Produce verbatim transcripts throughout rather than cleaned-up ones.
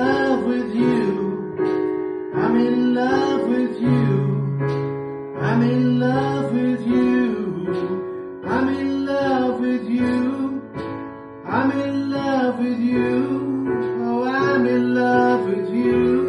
love with you. I'm in love with you. I'm in love with you. I'm in love with you. I'm in love with you. Oh, I'm in love with you.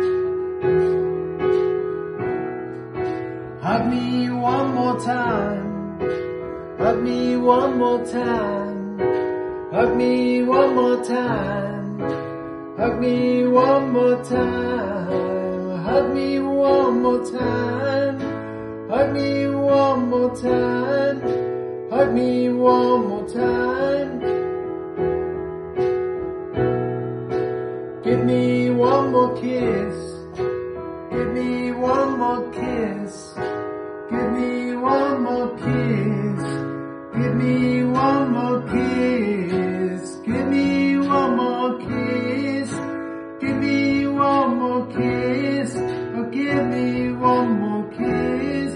Hug me one more time. Hug me one more time. Hug me one more time. Hug me one more time. Hug me one more time. Hug me one more time. Hug me one more time. Give me one more kiss. Give me one more kiss. Give me one more kiss. Give me one more kiss. Give me one more kiss. Give me one more kiss. Oh, give me one more kiss.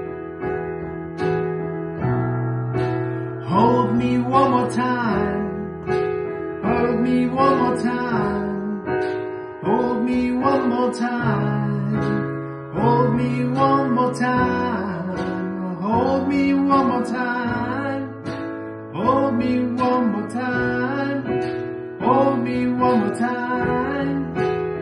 Hold me one more time. Hold me one more time. Hold me one more time. Hold me one more time. Hold me one more time. Hold me one more time. Hold me one more time.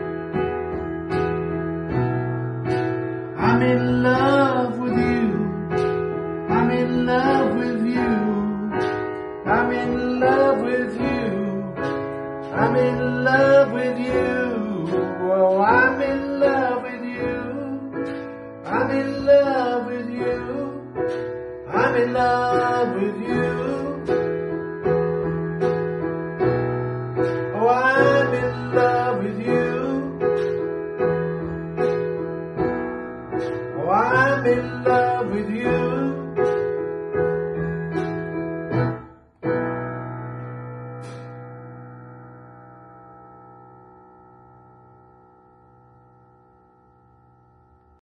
I'm in love with you. I'm in love with you. I'm in love with you. I'm in love with you. Oh, I'm in love with you. I'm in love with you. I'm in love with you. Oh, I'm in love with you. Oh, I'm in love with you.